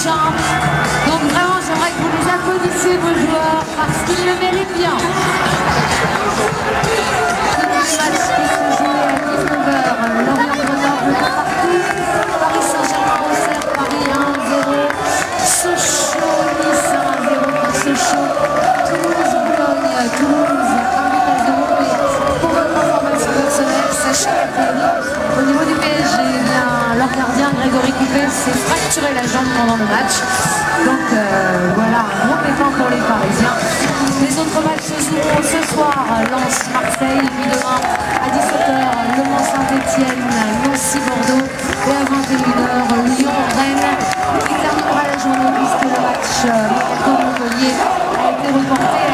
champ. Donc vraiment, j'aimerais que vous les applaudissiez, vos joueurs, parce qu'ils le méritent bien. Le match qui se joue à 19h, Lorient-Grenoble de partout, Paris Saint-Germain-Auxerre, Paris 1-0, Sochaux-Nice 1-0, Sochaux, Toulouse-Boulogne, Toulouse 1-0, mais pour votre information personnelle, sachez qu'au niveau du PSG, leur gardien Grégory Coupet s'est fracturé la jambe pendant le match. Donc voilà, un gros pépin pour les Parisiens. Les autres matchs se joueront ce soir, Lens-Marseille, puis demain à 17h, Le Mans-Saint-Etienne, Nancy-Bordeaux, et à 21h, Lyon-Rennes, qui terminera la journée puisque le match Monaco-Montpellier a été reporté